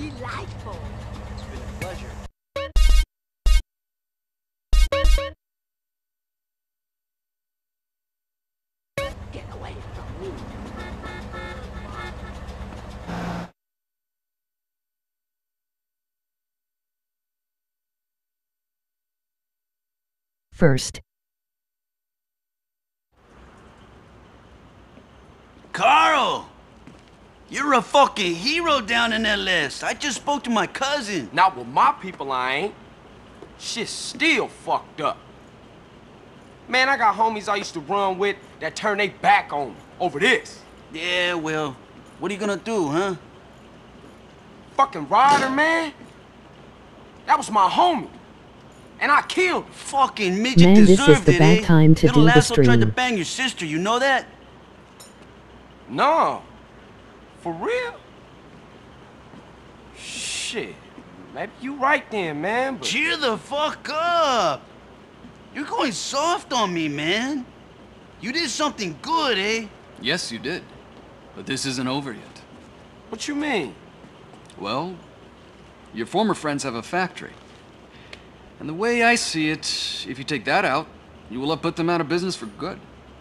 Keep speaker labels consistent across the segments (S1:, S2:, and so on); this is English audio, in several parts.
S1: Delightful.
S2: It's been a pleasure.
S1: Get away from me.
S3: First.
S4: Carl! You're a fucking hero down in that list. I just spoke to my cousin.
S2: Not with my people, I ain't. Shit's still fucked up. Man, I got homies I used to run with that turn their back on me over this.
S4: Yeah, well, what are you gonna do, huh?
S2: Fucking Ryder, man. That was my homie. And I killed him.
S4: Fucking midget
S3: Man, this is
S4: deserved
S3: the
S4: it,
S3: bad
S4: eh?
S3: time to
S4: Little
S3: do the
S4: asshole tried to
S3: stream.
S4: bang your sister, you know that?
S2: No. For real? Shit. Maybe you right then, man, but...
S4: Cheer the fuck up! You're going soft on me, man. You did something good, eh?
S5: Yes, you did. But this isn't over yet.
S2: What you mean?
S5: Well, your former friends have a factory. And the way I see it, if you take that out, you will have put them out of business for good.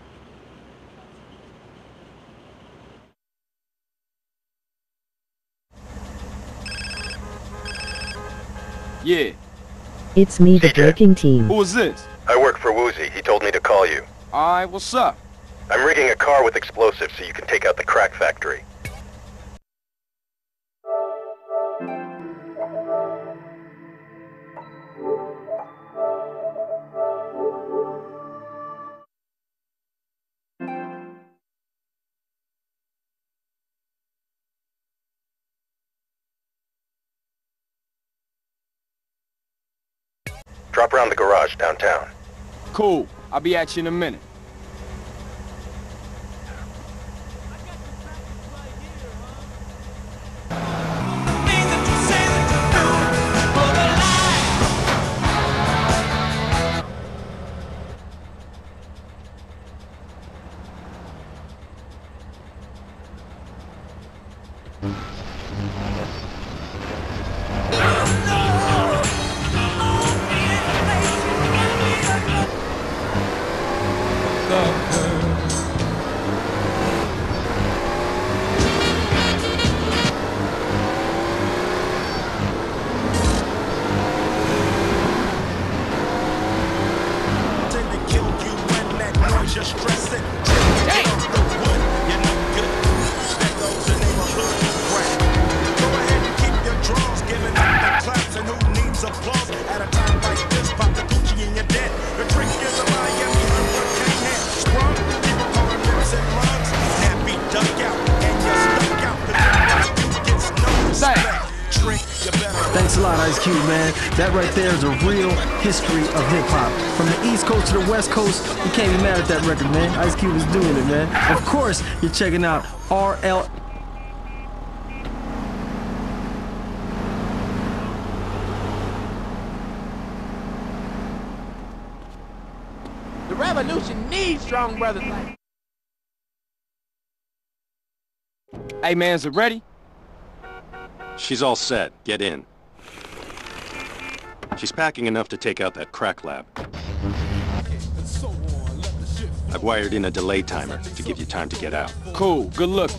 S2: Yeah.
S3: It's me, the
S6: CJ.
S3: breaking team.
S2: Who is this?
S6: I work for Woozy. He told me to call you.
S2: Alright, what's up?
S6: I'm rigging a car with explosives so you can take out the crack factory. Drop around the garage downtown.
S2: Cool. I'll be at you in a minute.
S7: Thanks a lot, Ice Cube, man. That right there is a real history of hip-hop. From the East Coast to the West Coast, you can't be mad at that record, man. Ice Cube is doing it, man. Of course, you're checking out RL...
S2: The revolution needs strong brothers like... Hey, man, is it ready?
S8: She's all set. Get in. She's packing enough to take out that crack lab. I've wired in a delay timer to give you time to get out.
S2: Cool. Good luck.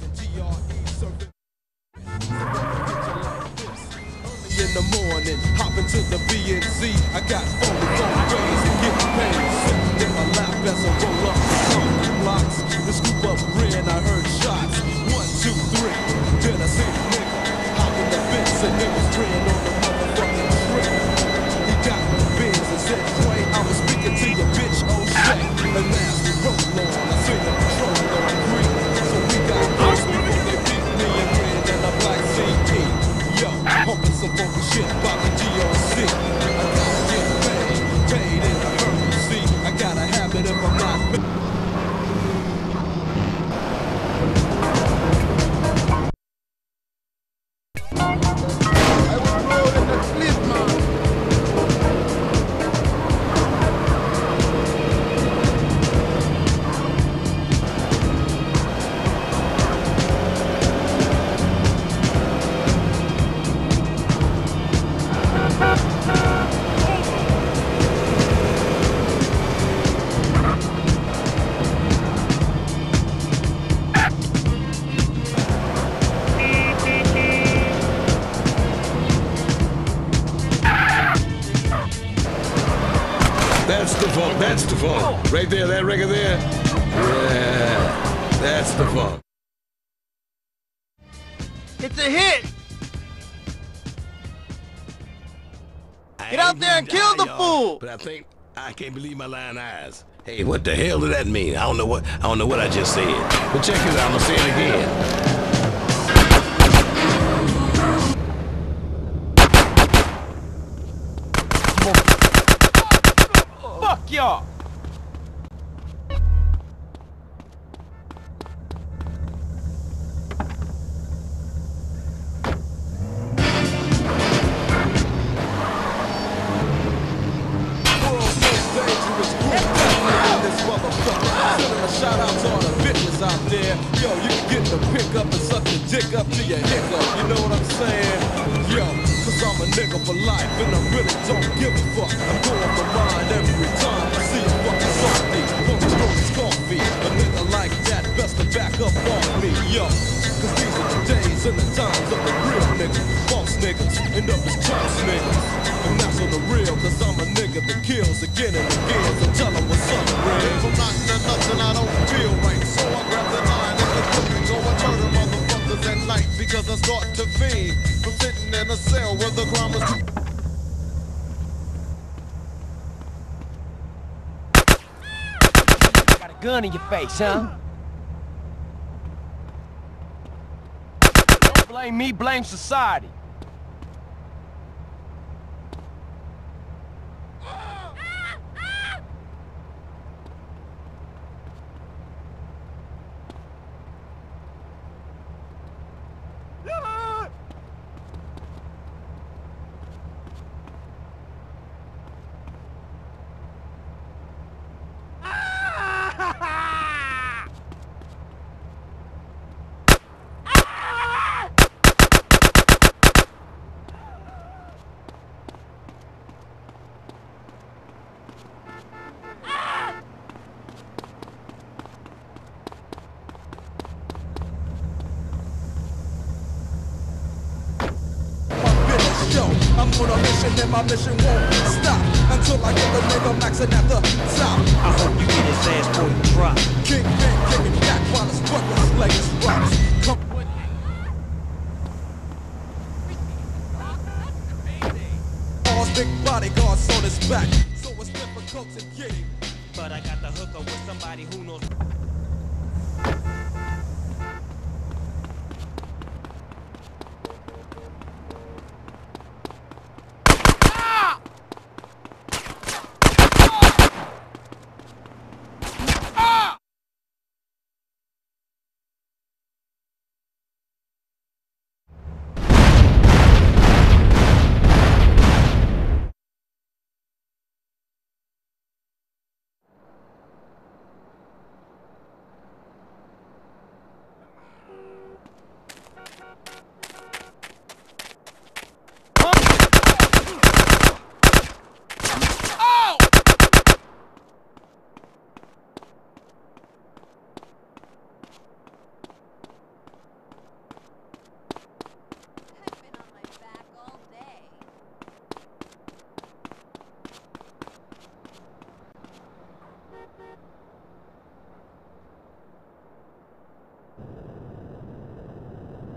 S9: In the morning, hop into the B&Z. I got 44 days to get paid. Sitting in my lap as I roll up the blocks. The scoop up ran, I heard shots. 1, 2, 3. Then I see the nigga hop in the fence and it was spraying on the motherfucking strip. He got the bins and said, Quay, I was speaking to your bitch, oh shit. And now we roll on. I see the patrol on green. So we got first before they beat me and ran in a black CD. Yo, pumping some funky shit about the DRC. I gotta get paid in a hurry. See, I gotta have it if I'm not. funk, that's the funk. Right there, that record there? Yeah, that's the funk.
S7: It's a hit! Get out there and kill the fool!
S9: But I can't believe my lying eyes. Hey, what the hell did that mean? I don't know what I just said. But check it out, I'm gonna say it again.
S2: Fuck y'all!
S9: Shout out to all the bitches out there. Yo, you can get the pick up and suck the dick up to your hiccup. You know what I'm saying? Yo, cause I'm a nigga for life and I really don't give a fuck. I'm going for mine every time I see a fucking softy. Funky Rolls coffee. A nigga like that best to back up off me. Yo, cause these are the days and the times of the real niggas. False niggas end up as chumps niggas. And that's on the real, cause I'm a nigga that kills again and again. So tell them what's up, real. From nothing to nothing, I don't feel right. So I grab the line and the book and go and murder motherfuckers at night. Because I start to fiend from sitting in a cell where the crime was too.
S2: Got a gun in your face, huh? Don't blame me, blame society.
S9: I'm on a mission and my mission won't stop until I get the nigga maxing at the top.
S3: I hope you get his ass before you drop.
S9: Kingpin kicking back while his brothers lay his rocks. Come all his big bodyguards on his back, so it's difficult to get him.
S3: But I got the hookup with somebody who knows.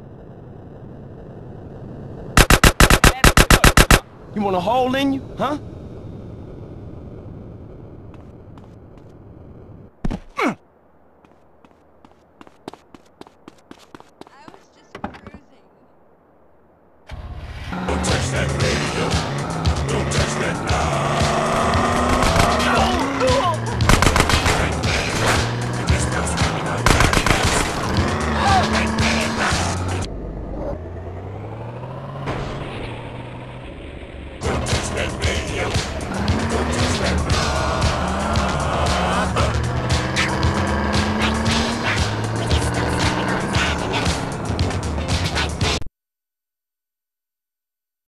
S2: You want a hole in you, huh?